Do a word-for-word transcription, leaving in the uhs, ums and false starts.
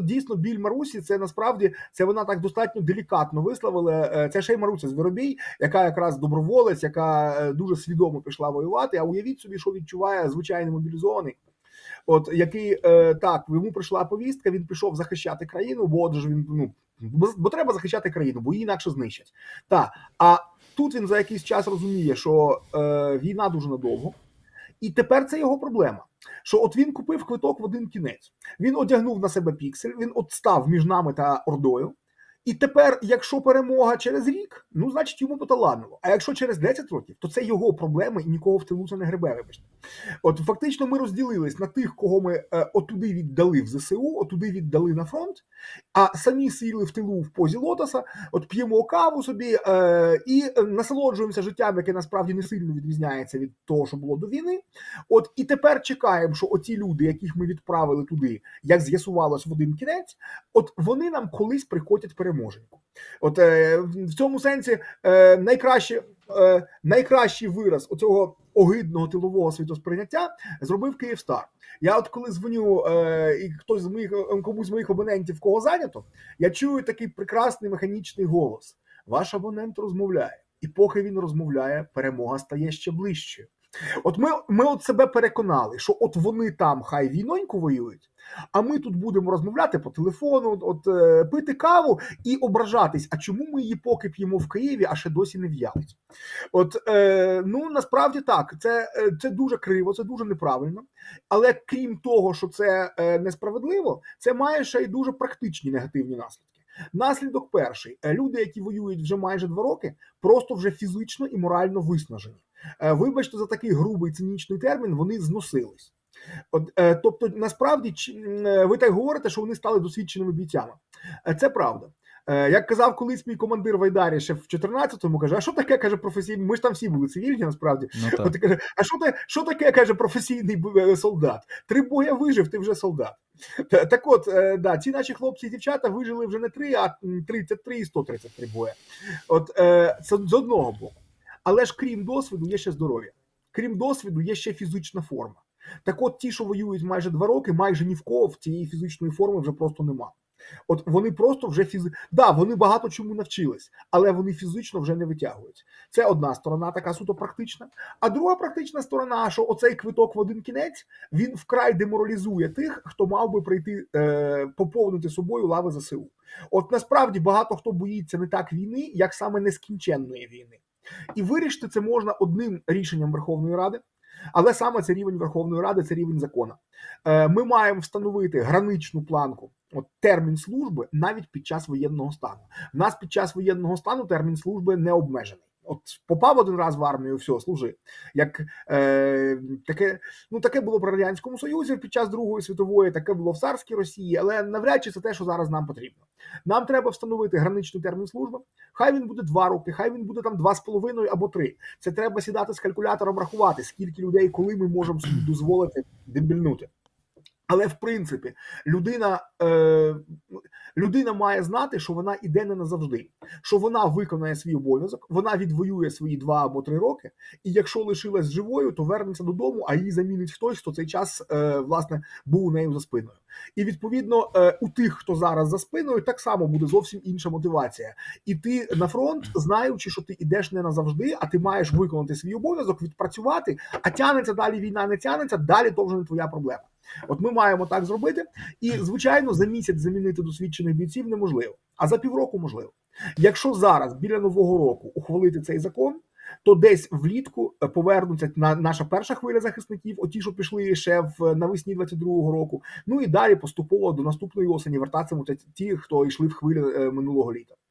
дійсно біль Марусі, це насправді, це вона так достатньо делікатно висловила. Це ще й Маруся Звіробій, яка якраз доброволець, яка дуже свідомо пішла воювати, а уявіть собі, що відчуває звичайний мобілізований. От який е, так, йому прийшла повістка, він пішов захищати країну, бо отже він ну бо, бо треба захищати країну, бо її інакше знищать. Та а тут він за якийсь час розуміє, що е, війна дуже надовго, і тепер це його проблема. Що от він купив квиток в один кінець, він одягнув на себе піксель, він от став між нами та Ордою. І тепер, якщо перемога через рік, ну, значить, йому поталанило. А якщо через десять років, то це його проблеми і нікого в тилу це не гребе, вибачте. От фактично ми розділились на тих, кого ми е, отуди віддали в ЗСУ, отуди віддали на фронт, а самі сіли в тилу в позі лотоса, от п'ємо каву собі е, і насолоджуємося життям, яке насправді не сильно відрізняється від того, що було до війни. От і тепер чекаємо, що оті люди, яких ми відправили туди, як з'ясувалось в один кінець, от вони нам колись приходять перемогти. Моженьку. От е, в цьому сенсі е, найкраще, е, найкращий вираз оцього огидного тилового світосприйняття зробив Київстар. Я от коли дзвоню е, і хтось з моїх, комусь з моїх абонентів кого зайнято, я чую такий прекрасний механічний голос. Ваш абонент розмовляє. І поки він розмовляє, перемога стає ще ближчою. От ми, ми от себе переконали, що от вони там хай війноньку воюють, а ми тут будемо розмовляти по телефону, от е, пити каву і ображатись, а чому ми її поки п'ємо в Києві, а ще досі не в'ялить. От, е, ну, насправді так, це, це дуже криво, це дуже неправильно, але крім того, що це е, несправедливо, це має ще й дуже практичні негативні наслідки. Наслідок перший. Люди, які воюють вже майже два роки, просто вже фізично і морально виснажені. Вибачте за такий грубий цинічний термін, вони зносились. От, е, тобто, насправді, ви так говорите, що вони стали досвідченими бійцями. Це правда. Е, як казав колись мій командир в Айдарі ще в чотирнадцятому, каже, а що таке, каже, професійний, ми ж там всі були цивільні, насправді. Ну, От, каже, а що, те, що таке, каже, професійний солдат? Три боя вижив, ти вже солдат. Так от, е, да, ці наші хлопці і дівчата вижили вже не три, а тридцять три і сто тридцять три боя. От, е, це з одного боку. Але ж крім досвіду є ще здоров'я. Крім досвіду є ще фізична форма. Так от ті, що воюють майже два роки, майже ні в кого в цієї фізичної форми вже просто нема. От вони просто вже фізично... Да, вони багато чому навчились, але вони фізично вже не витягують. Це одна сторона, така суто практична. А друга практична сторона, що оцей квиток в один кінець, він вкрай деморалізує тих, хто мав би прийти е, поповнити собою лави ЗСУ. От насправді багато хто боїться не так війни, як саме нескінченної війни. І вирішити це можна одним рішенням Верховної Ради, але саме це рівень Верховної Ради, це рівень закону. Ми маємо встановити граничну планку, от термін служби навіть під час воєнного стану. У нас під час воєнного стану термін служби не обмежений. От попав один раз в армію, все, служи. Як, е, таке, ну, таке було при Радянському Союзі під час Другої світової, таке було в царській Росії, але навряд чи це те, що зараз нам потрібно. Нам треба встановити граничний термін служби, хай він буде два роки, хай він буде там два з половиною або три. Це треба сідати з калькулятором рахувати, скільки людей, коли ми можемо собі дозволити дебільнути. Але, в принципі, людина, е, людина має знати, що вона іде не назавжди, що вона виконає свій обов'язок, вона відвоює свої два або три роки, і якщо лишилась живою, то вернеться додому, а її замінить хтось, хто цей час, е, власне, був у неї за спиною. І, відповідно, е, у тих, хто зараз за спиною, так само буде зовсім інша мотивація. Іти на фронт, знаючи, що ти йдеш не назавжди, а ти маєш виконати свій обов'язок, відпрацювати, а тянеться далі війна, не тянеться, далі то вже не твоя проблема. От ми маємо так зробити, і, звичайно, за місяць замінити досвідчених бійців неможливо, а за півроку можливо. Якщо зараз, біля Нового року, ухвалити цей закон, то десь влітку повернуться на наша перша хвиля захисників, оті, що пішли ще в навесні двадцять другого року, ну і далі поступово до наступної осені вертатимуться ті, хто йшли в хвилі минулого літа.